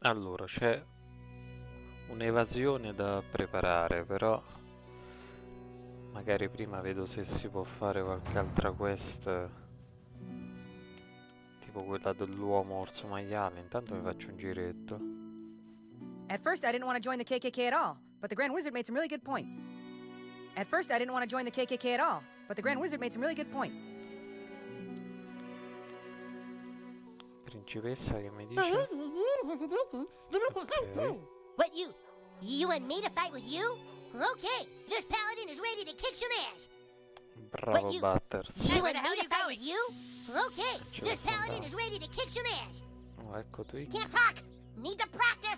Allora, c'è un'evasione da preparare, però magari prima vedo se si può fare qualche altra quest, tipo quella dell'uomo orso maiale. Intanto mi faccio un giretto. At first, I didn't want to join the KKK at all, but the Grand Wizard made some really good points. At first, I didn't want to join the KKK at all, but the Grand Wizard made some really good points. Principessa che mi dice? Ok. What, you want me to fight with you? Okay, this paladin is ready to kick some ass. Bravo Butters. You want me to fight with you? Okay, Ce this la paladin sto is ready to kick some ass. Oh, ecco Twig. Can't talk. Need to practice.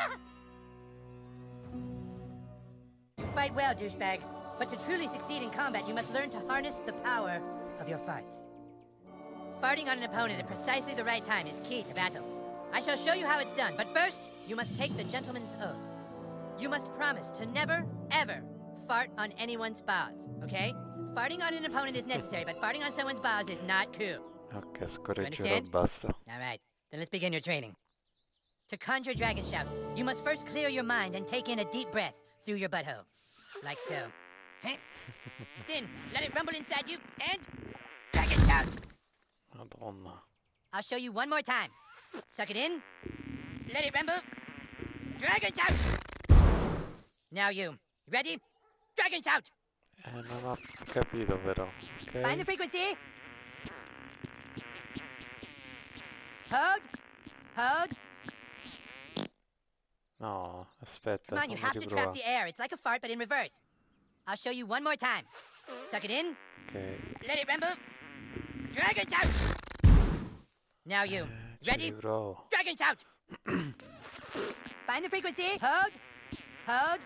You fight well, douchebag, but to truly succeed in combat, you must learn to harness the power of your farts. Farting on an opponent at precisely the right time is key to battle. I shall show you how it's done, but first, you must take the gentleman's oath. You must promise to never, ever fart on anyone's balls, okay? Farting on an opponent is necessary, but farting on someone's balls is not cool. Ok, scorreggerò, Understand? basta. All right, then let's begin your training. To conjure dragon shouts, you must first clear your mind and take in a deep breath through your butthole. Like so. Then, let it rumble inside you, and... dragon shout! Madonna. I'll show you one more time. Suck it in. Let it rumble. Dragon shout! Now you. Ready? Dragon shout! Non ho capito però. Find the Ok. frequency. Hold. Hold. No, aspetta, Come on, you fammi have to trap riprovare. the air. It's like a fart, but in reverse. I'll show you one more time. Suck it in. Ok. Let it rumble. Dragon shout! Now you. Ci Ready? riprovo. Dragon shout! Find the frequency. Hold. Hold.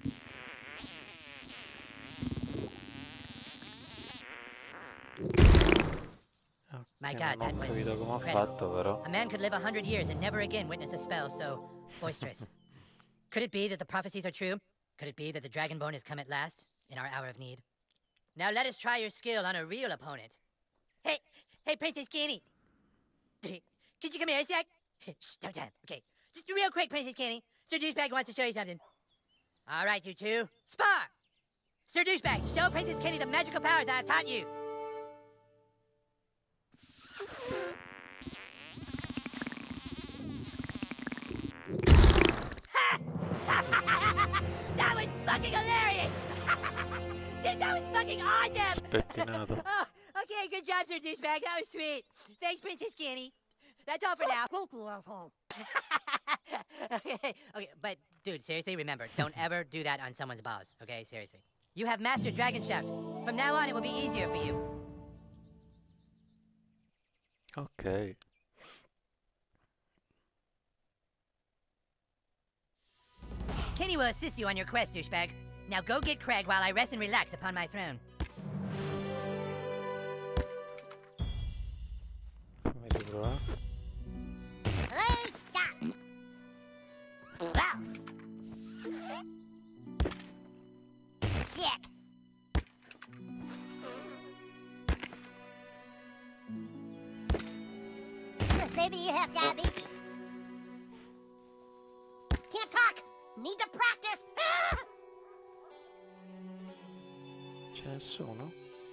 Ok, My God, non ho that was capito come ho incredible. fatto però. A man could live 100 years and never again witness a spell so boisterous. Could it be that the prophecies are true? Could it be that the Dragonborn has come at last, in our hour of need? Now let us try your skill on a real opponent. Hey, Princess Kenny. Could you come here a sec? Shh, don't tell him. Okay, just real quick, Princess Kenny. Sir Douchebag wants to show you something. All right, you two. Spar! Sir Douchebag, show Princess Kenny the magical powers I have taught you. That was fucking hilarious! Dude, that was fucking awesome! Spettinato. Oh, okay, good job, Sir Douchebag. That was sweet. Thanks, Princess Kenny. That's all for now. Okay, but dude, seriously, remember, don't ever do that on someone's balls, okay? Seriously. You have mastered dragon shouts. From now on, it will be easier for you. Ok. Kenny will assist you on your quest, douchebag. Now go get Craig while I rest and relax upon my throne. Fammi riprovare. Please stop. Gross. Sick. Maybe you have diabetes. Can't talk. Need to practice. C'è nessuno?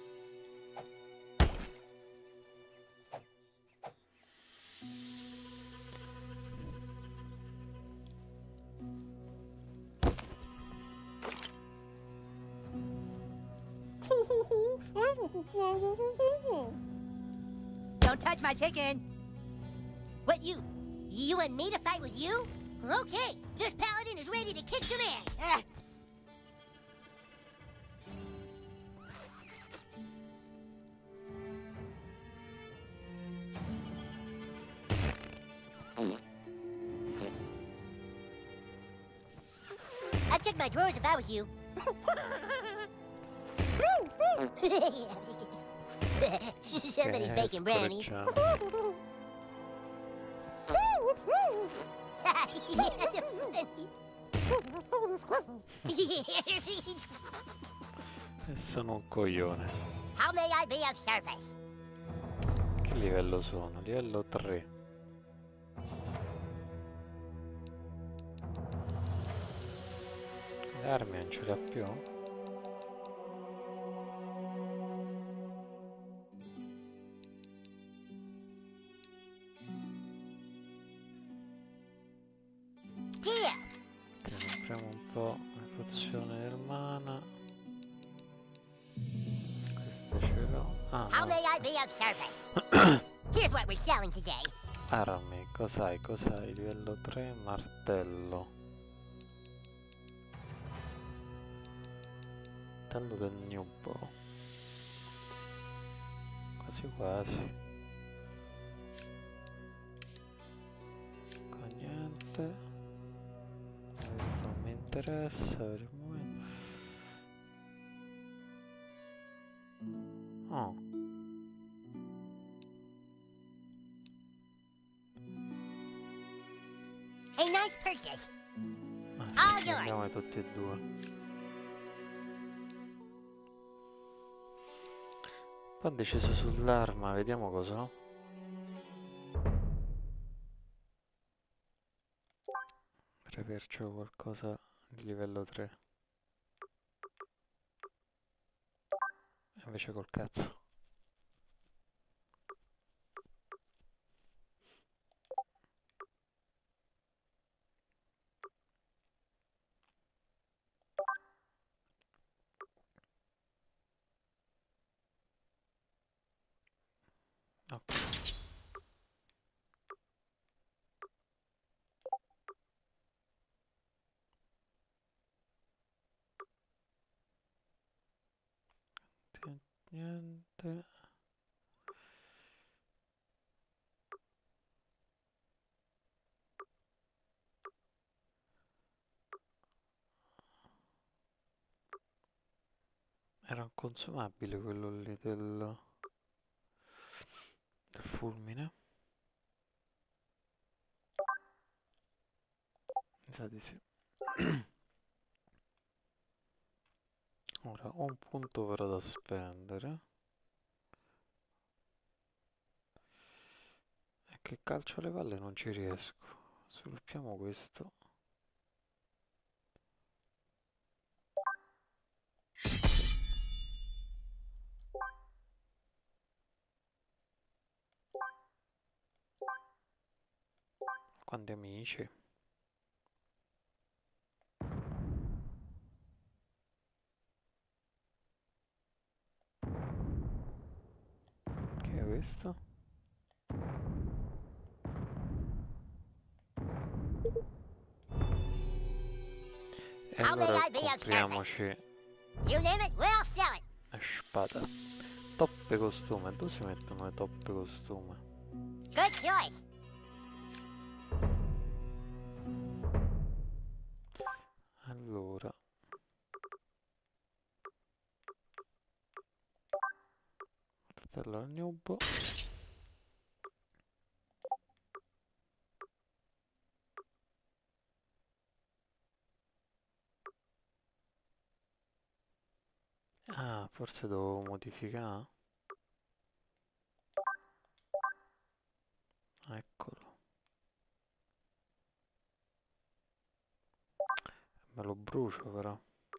Don't touch my chicken. What, you want me to fight with you? Okay, this paladin is ready to kick some ass. I'd check my drawers if I was you. Somebody's Ok, baking brownies. scorreggiamo. E sono un coglione. How may I be of service? Che livello sono? Livello 3. Le armi non ce le ha più? Yeah. Compriamo un po' la pozione del mana. Questa ce l'ho. Ah, How no. may I be of service? Here's what we're selling today. Armi, cos'hai? Cos'hai? Livello 3, martello. Martello del Newbo. Quasi quasi. Qua niente. Questo non mi interessa per il momento. Oh. A nice purchase. Ah, All yours. andiamo tutti e due. Poi ho deciso sull'arma, vediamo cosa ho. Per averci qualcosa di livello 3. Invece col cazzo. Ok. Niente. Era un consumabile quello lì del fulmine. Mi sa di sì. Ora ho un punto però da spendere. E che calcio alle palle non ci riesco. Sviluppiamo questo. Quanti amici. Che è questo? E How may allora I be of service? compriamoci You name it, we'll sell it. la spada. Toppe costume. Dove si mettono le toppe costume? Good choice. Allora. Fratello al Nubo. Ah, forse devo modificare. Eccolo. Me lo brucio però.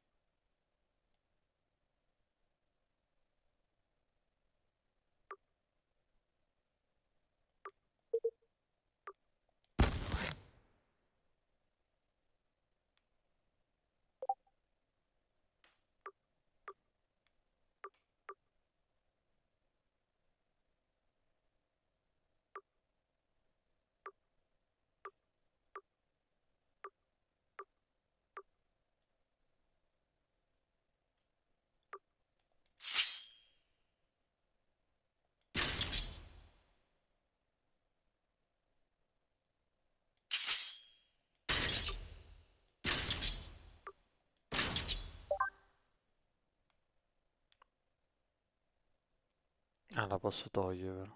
Ah, la posso togliere però.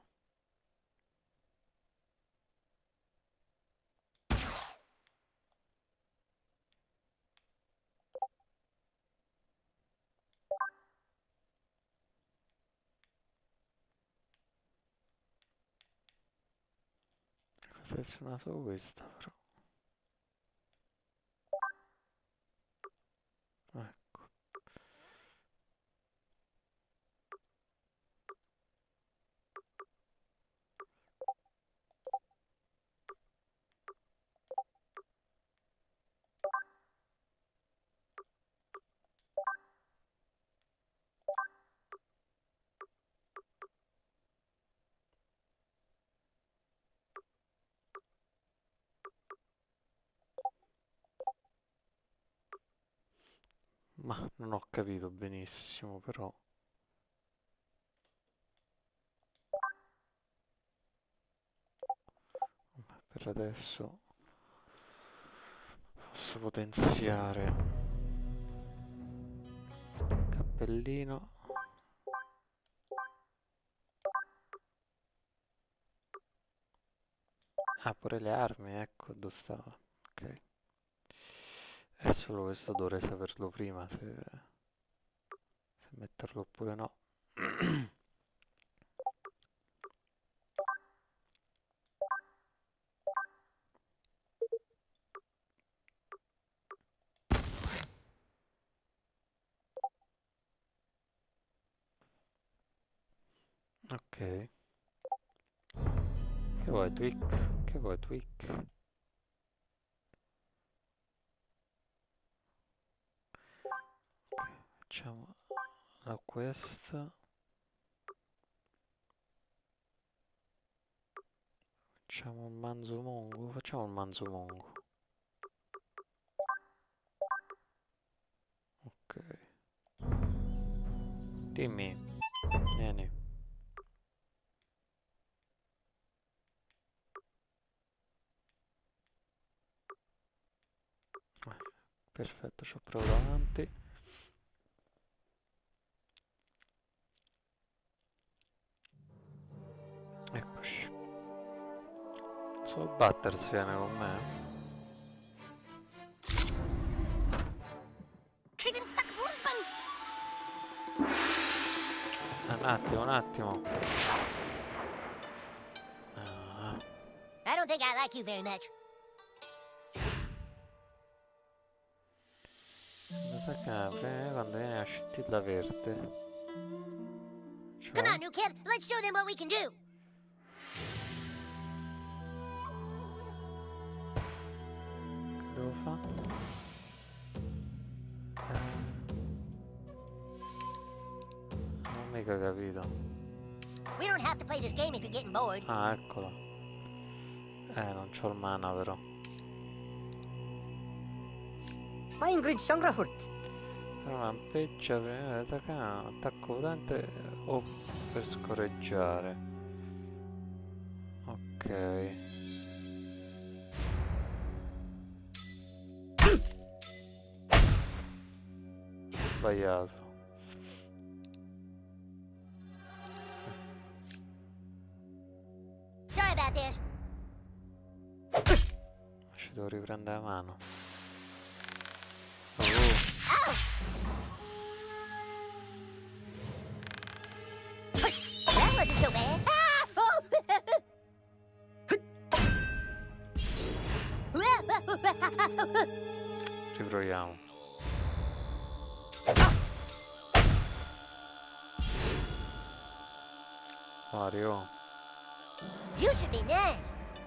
Seleziona solo questa però. Ma non ho capito benissimo, però. Per adesso posso potenziare cappellino. Ah, pure le armi, ecco dove stava. Ok. È solo questo dovrei saperlo prima, se metterlo oppure no. Ok. Che vuoi, Tweak? Che vuoi, Tweak? Ok, facciamo la quest. Facciamo un manzo mongo? Facciamo un manzo mongo. Ok. Dimmi. Vieni. Perfetto, ci ho provato avanti. Eccoci. Solo Butters viene con me. Un attimo. Ah, I don't think I like you very much. prima quando viene la scintilla verde. Come on, new kid. Let's show them what we can do. Che devo fare? Non ho mica capito. We don't have to play this game if you're getting bored. Ah, eccolo. Non c'ho il mana però. Ma Ingrid Sangrahurt. Rampeggia prima di attaccare, attacco potente o per scorreggiare. Ok. Sbagliato. Sorry about this. Ci devo riprendere la mano. That wasn't so bad. Riproviamo. Mario. You should be nice.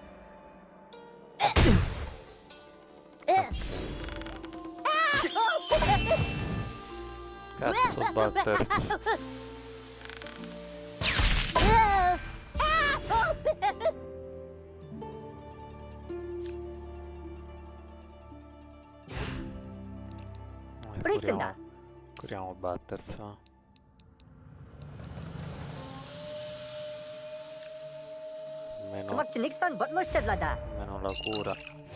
Cazzo, Butters. Brixenda. Curiamo Butters, no? Smakci Nixon Butler Stedlada. Almeno la cura.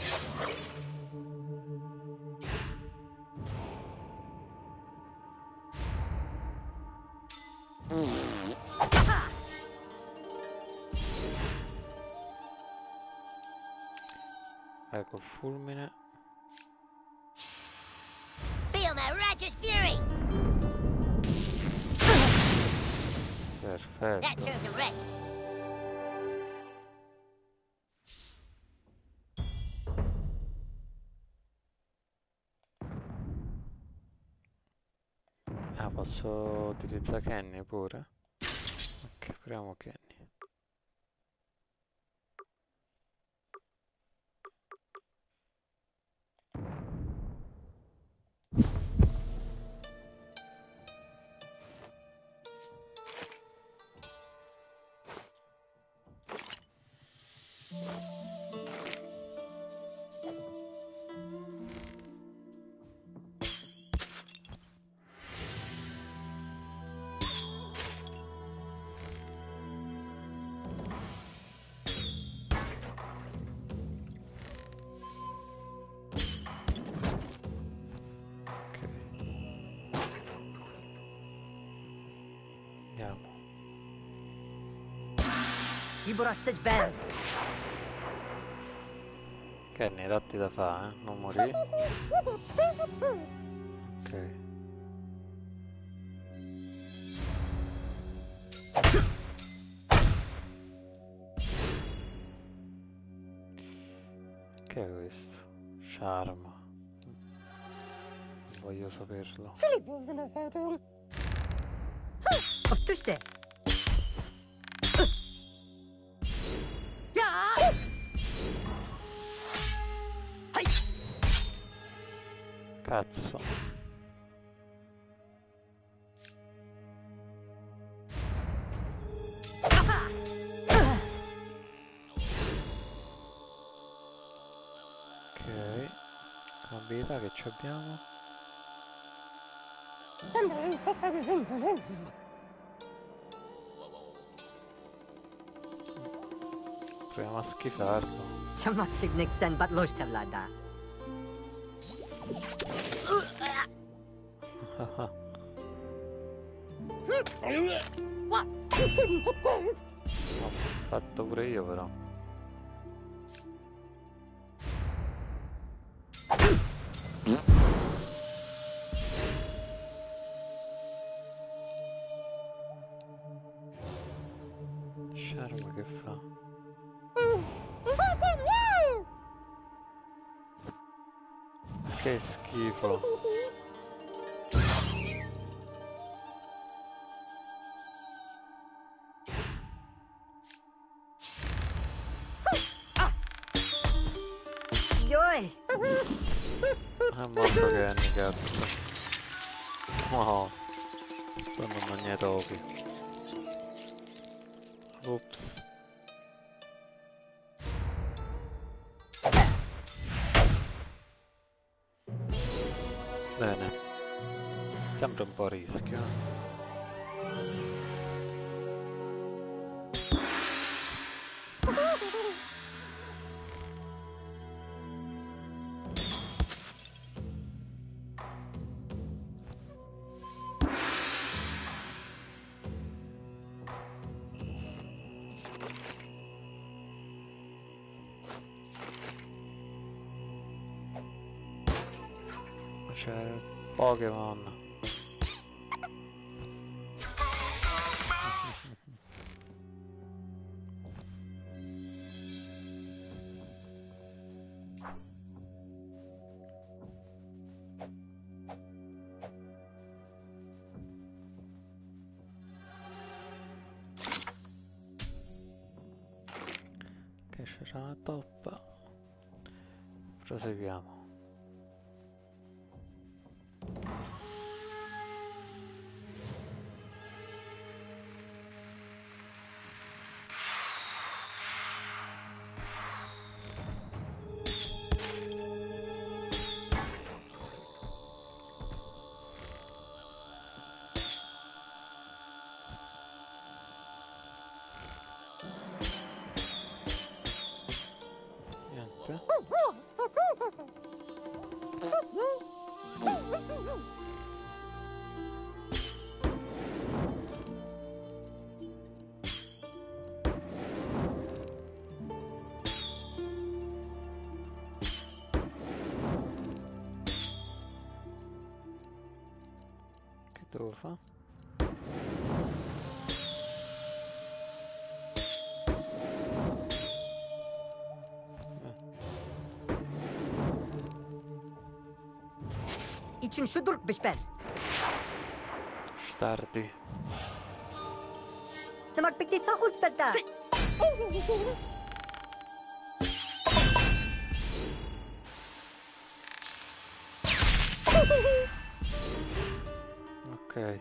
Ecco il fulmine. Feel my righteous fury. That Perfetto. serves him right. Ah, posso utilizzare Kenny pure? Ok, proviamo Kenny. Cibora stage band. Kenny, datti da fare, non morì. Ok. Che è questo? Charm. Voglio saperlo. Optuste. Cazzo. Ok. Abilità che ci abbiamo? Proviamo a schifarlo. Chamak signik san batlos tavlada. Ho fatto pure io però. Charm che fa? Che schifo. Yoi. È morto Kenny, cazzo. Wow. Sono magnetopi. Ops. Bene. Sempre un po' a rischio. C'è Pokémon. Che c'era la toppa. Proseguiamo. Niente. Che devo fare? İçin şudur bişben. Stardi. Namak pikti sahut tata. Ok.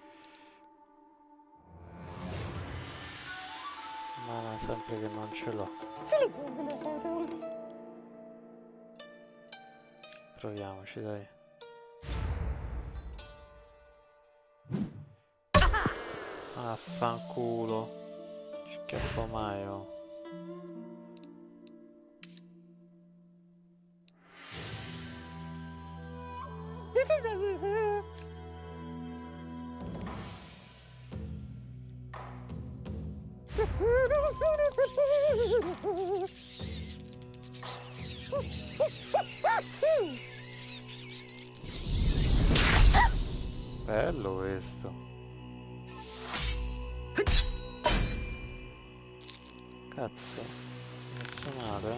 Ma sempre che non ce l'ho. Proviamoci, dai. Affanculo. Schiaffo mai, oh. Bello questo. Cazzo, messo male.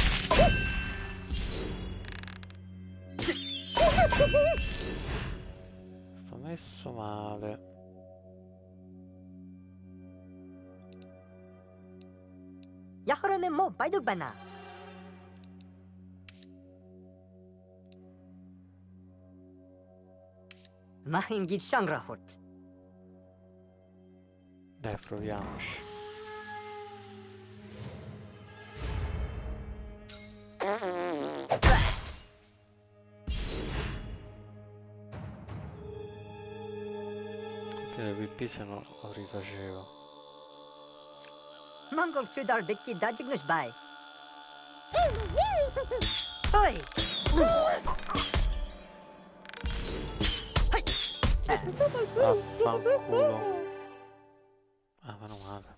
Sto messo male. Yakhromen mo baiduk bana. Mahin git shangrahot. Dai, proviamoci. Che le PP se no lo rifacevo. Mongol chudar bitki dajignush bai. Oi! Vaffanculo. Ah, meno male.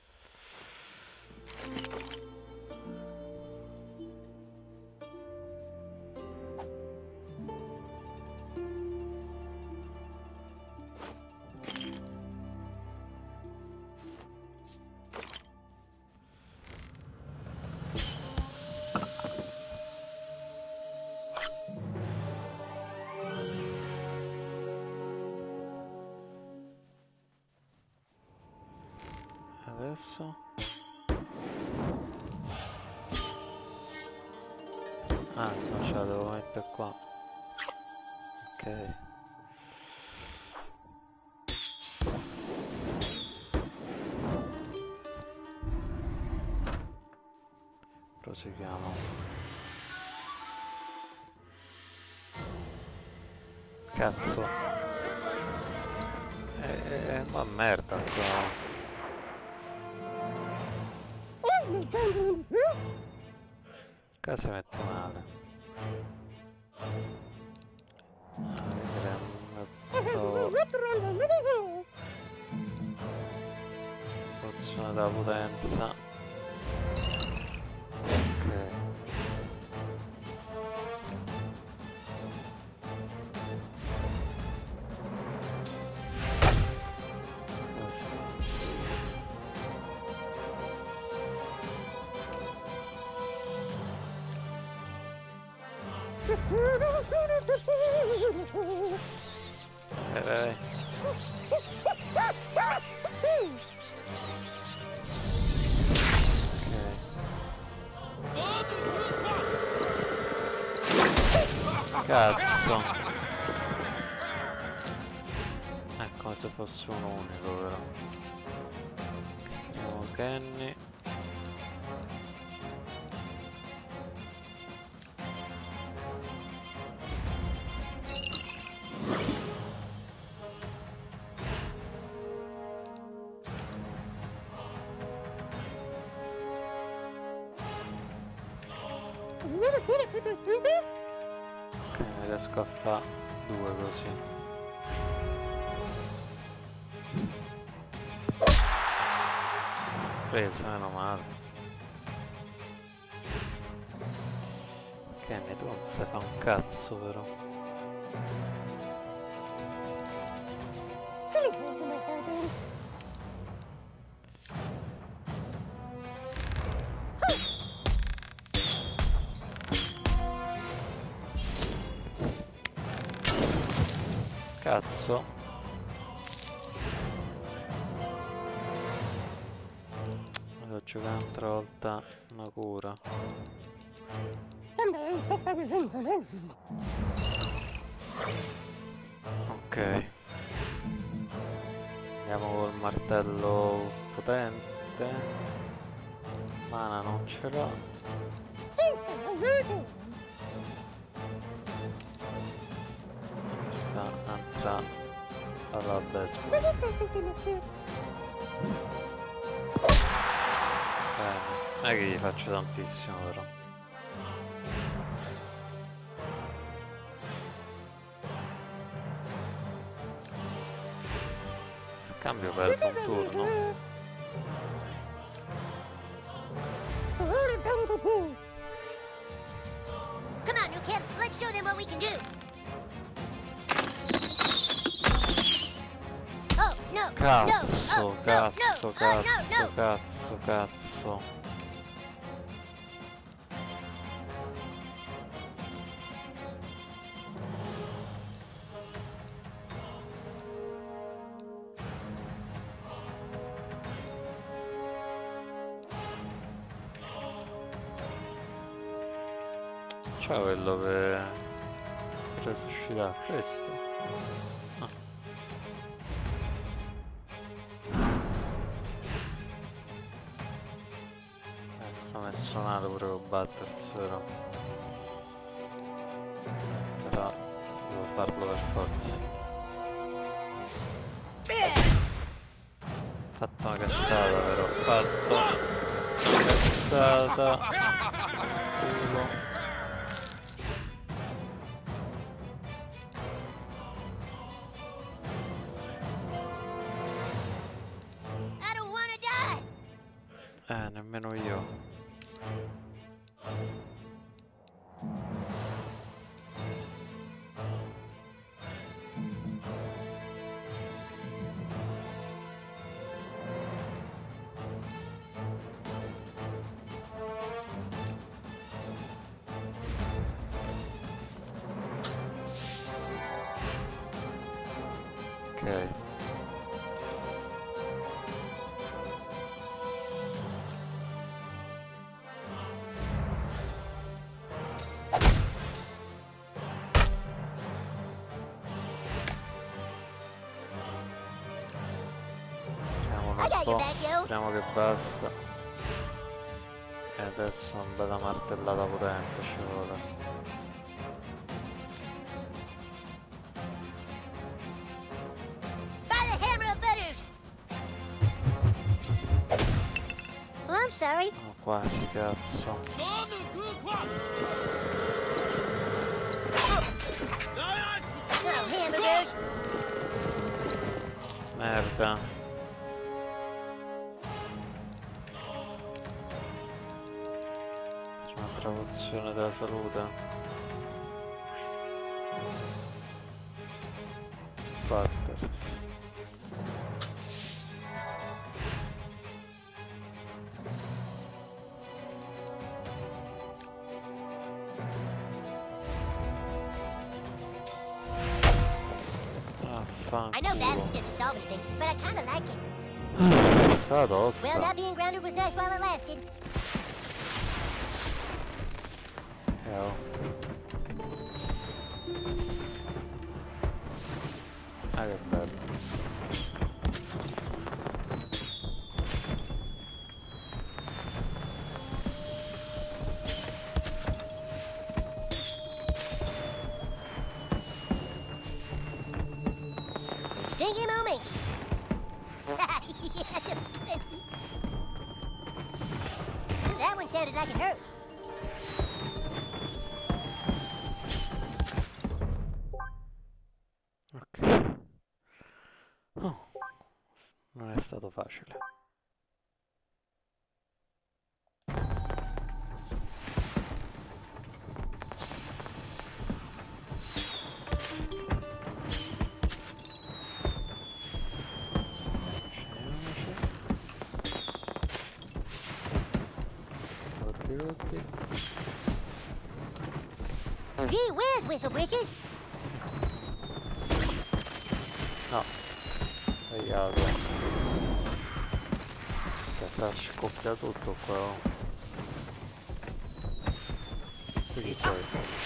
Adesso ah no, ce la devo mettere qua. Ok, proseguiamo. Cazzo, ma merda ancora. Qua si mette male. Vedremo. Funzione della potenza. Ok. Dai. Ok. Cazzo. È come se fosse un unico però. Andiamo Kenny. Ok, ne riesco a fare due così. Preso, meno male. Kenny, tu non sai fa un cazzo però. Cazzo. Devo giocare un'altra volta una cura. Ok. Andiamo col martello potente. Mana non ce l'ho. Entra alla destra. Bene, non è che gli faccio tantissimo però. Scambio per un turno. Come on, new kid. Let's show them what we can do. Oh, no. Cazzo, No. Oh, cazzo, no. cazzo, No. cazzo, cazzo. C'è quello per resuscitare questo. Ah. Sta messo male pure con Butters, però. Però devo farlo per forza. Fatto una cazzata però, fatto una cazzata. Culo. I don't want to die. Nemmeno io. Ok. I got your back, yo. Speriamo che basta. E adesso una bella martellata potente ci vuole. By the hammer of butters. Oh, I'm sorry. Oh, quasi cazzo. No hamburgers. Merda. C'è un'altra pozione della salute. Butters. I know balance doesn't solve anything, but I kind of like it. Sta Well, tosta. not being grounded was nice while it lasted. Oh. Ah, che bello. Stinky moment. Yeah, that's funny. That one sounded like it hurt. Ok. Oh. Non è stato facile. Tutti. Gee whiz, Whistle Britches. No, sbagliato. Sta scoppia tutto qua. Oh. Qui chi c'è?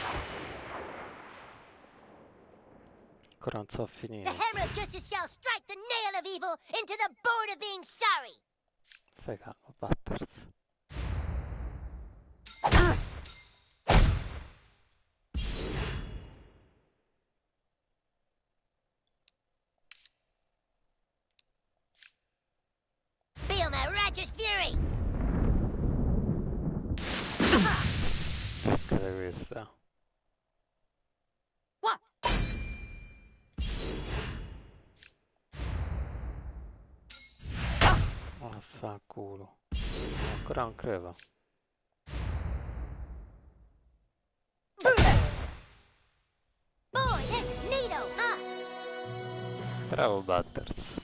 Ancora non so finire. The hammer of justice shall strike the nail of evil into the board of being sorry. Stai calmo, Butters. Feel my righteous fury. Cade questa. What? Vaffanculo. Ancora non credo. Bravo Butters.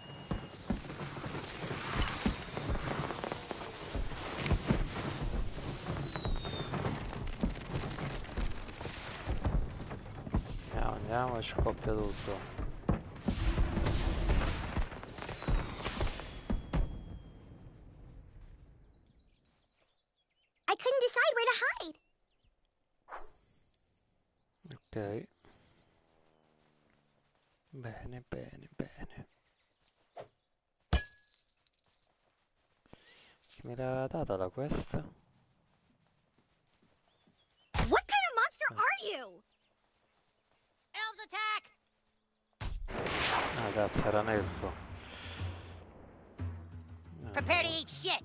Andiamo e scoppia tutto. I couldn't decide where to hide. Ok. Bene, bene, bene. Chi me l'aveva data la questa? What kind of monster are you? Elves attack! Ah cazzo, era Nelco. Prepare to eat shit!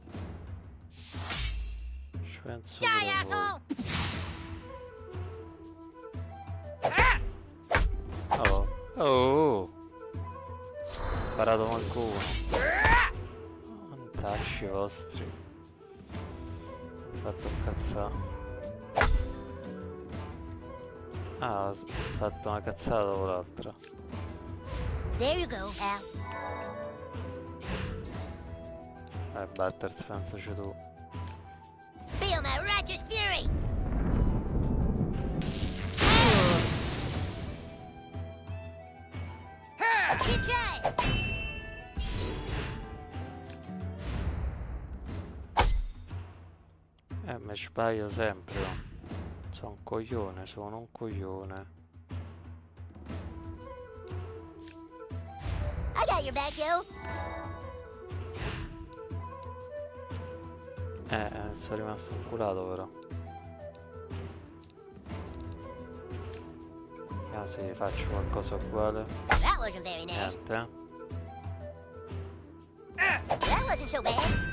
Ci penso Die, pure asshole! poi. Oh, oh! Sparato manco uno. Mantacci vostri. Mi ha fatto incazzare. Ah, ho fatto una cazzata dopo l'altra. There you go, Al. Butters, pensaci tu. Feel my righteous fury. Keep trying. Mi sbaglio sempre. Oh. Sono un coglione, sono un coglione. I got your back, yo. Sono rimasto inculato però. Ah sì, faccio qualcosa uguale. That wasn't very nice. Niente. That wasn't so bad.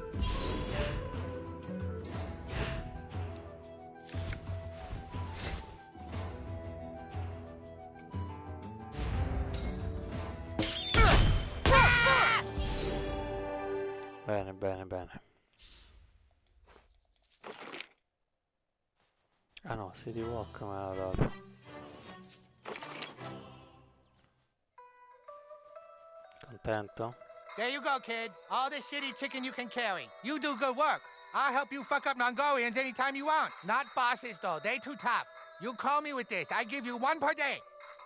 Bene, bene, bene. Ah no, City Walk me l'ha dato. Contento? There you go, kid. All the shitty chicken you can carry. You do good work. I'll help you fuck up Mongolians anytime you want. Not bosses, though. They too tough. You call me with this. I give you one per day.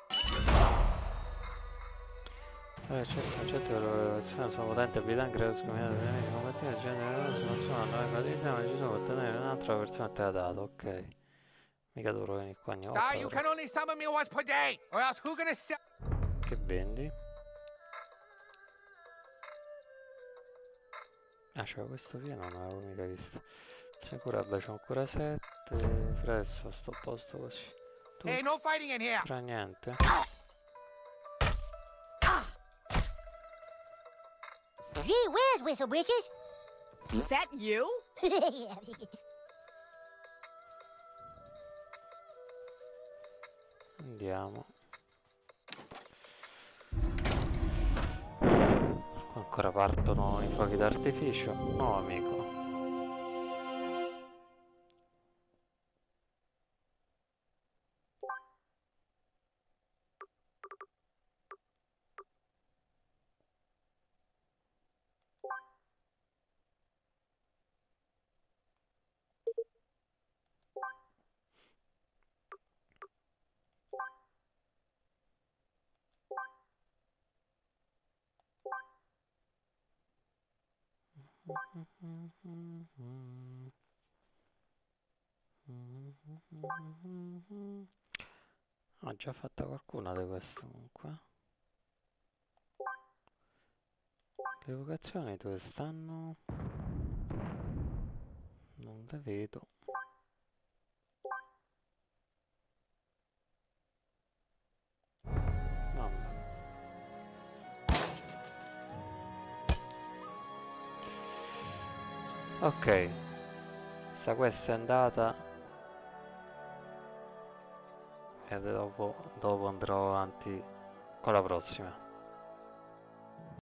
Certo, le sono potenti abilità in grado di scoprire le nemiche combattive, genere si consumano, ma ci sono per tenere un'altra persona te l'ha dato, ok. Mica dovrò venire qua ogni volta. Sorry, you can only summon me once per day, or else who gonna sell? Che vendi? Ah, c'era questo qui, non l'avevo mica visto. Sicura, beh, c'ho ancora 7. Presso, sto a posto così. Tu? Hey, no fighting in here. Fra niente. Gee whiz, Whistle Britches. Is that you? Andiamo. Ancora partono i fuochi d'artificio. No, amico. Ho già fatta qualcuna di queste comunque. Le vocazioni dove stanno? Non le vedo. Vabbè. Ok, questa è andata e dopo andrò avanti con la prossima.